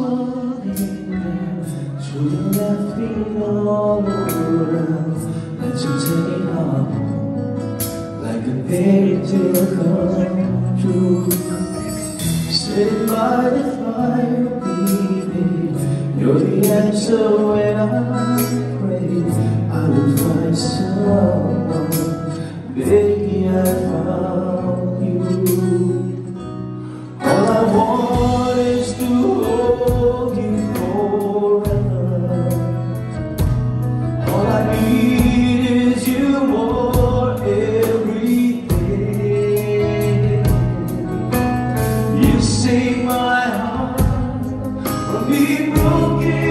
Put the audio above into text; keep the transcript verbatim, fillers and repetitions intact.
falling down, should've left me all around. Let you take off like a fairy tale come true. Sit by the fire, baby, you're the answer when I pray. I will find someone, baby, I found you. All I want is to hold you forever. All I need is you more every day. You save my heart from being broken.